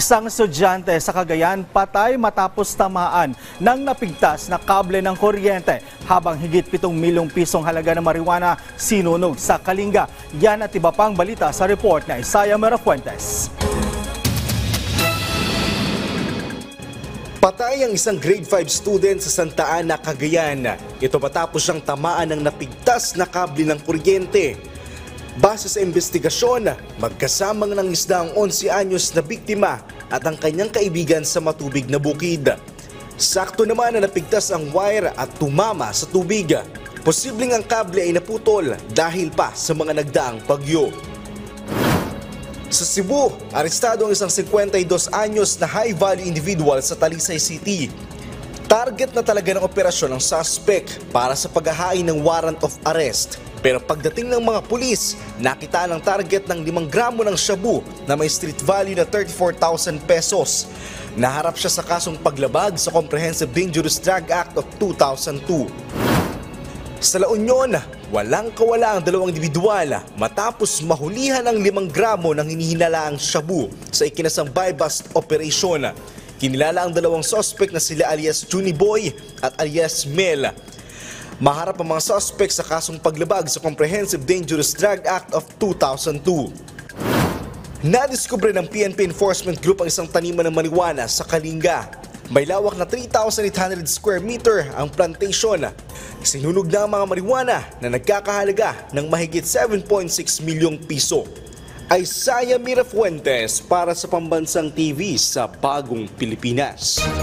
Isang estudyante sa Cagayan patay matapos tamaan ng napigtas na kable ng kuryente habang higit 7 milyong pisong halaga ng marijuana sinunog sa Kalinga. Yan at iba pang balita sa report na Isaiah Merafuentes. Patay ang isang grade 5 student sa Santa Ana, Cagayan. Ito matapos siyang tamaan ng napigtas na kable ng kuryente. Base sa investigasyon, magkasamang nangisda ang 11 anyos na biktima at ang kanyang kaibigan sa matubig na bukid. Sakto naman na napigtas ang wire at tumama sa tubig. Posibleng ang kable ay naputol dahil pa sa mga nagdaang bagyo. Sa Cebu, arestado ang isang 52 anyos na high-value individual sa Talisay City. Target na talaga ng operasyon ang suspect para sa paghahain ng warrant of arrest. Pero pagdating ng mga pulis, nakita ng target ng 5 gramo ng shabu na may street value na 34,000 pesos. Naharap siya sa kasong paglabag sa Comprehensive Dangerous Drug Act of 2002. Sa La Union, walang kawala ang 2 individual matapos mahulihan ang 5 gramo ng hinihinalaang shabu sa ikinasang buy-bust operation. Kinilala ang 2 suspect na sila alias Juni Boy at alias Mel. Maharap ang mga suspect sa kasong paglabag sa Comprehensive Dangerous Drug Act of 2002. Nadiskubre ng PNP Enforcement Group ang isang taniman ng marijuana sa Kalinga. May lawak na 3,800 square meter ang plantation. Sinunog na ang mga marijuana na nagkakahalaga ng mahigit 7.6 milyong piso. Isaiah Merafuentes para sa Pambansang TV sa Bagong Pilipinas.